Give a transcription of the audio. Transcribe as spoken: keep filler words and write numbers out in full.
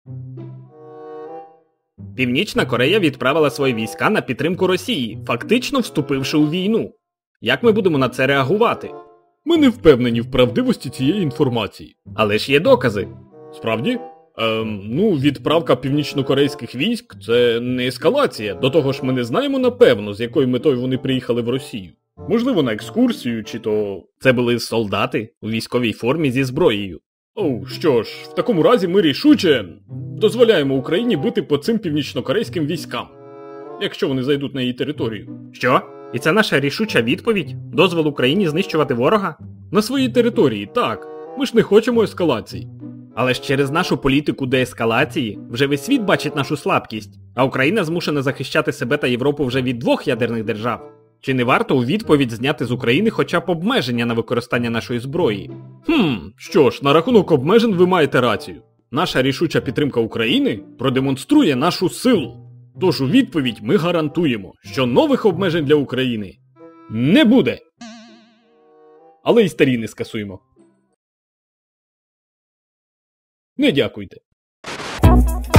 Північна Корея відправила свої війська на підтримку Росії, фактично вступивши у війну. Як ми будемо на це реагувати? Ми не впевнені в правдивості цієї інформації. Але ж є докази. Справді? Ем, ну, відправка північнокорейських військ – це не ескалація. До того ж, ми не знаємо напевно, з якою метою вони приїхали в Росію. Можливо, на екскурсію, чи то... Це були солдати у військовій формі зі зброєю. Оу, що ж, в такому разі ми рішуче дозволяємо Україні бити по цим північнокорейським військам, якщо вони зайдуть на її територію. Що? І це наша рішуча відповідь? Дозвол Україні знищувати ворога? На своїй території, так. Ми ж не хочемо ескалації. Але ж через нашу політику деескалації вже весь світ бачить нашу слабкість, а Україна змушена захищати себе та Європу вже від двох ядерних держав. Чи не варто у відповідь зняти з України хоча б обмеження на використання нашої зброї? Хм, що ж, на рахунок обмежень ви маєте рацію. Наша рішуча підтримка України продемонструє нашу силу. Тож у відповідь ми гарантуємо, що нових обмежень для України не буде. Але й старі не скасуємо. Не дякуйте.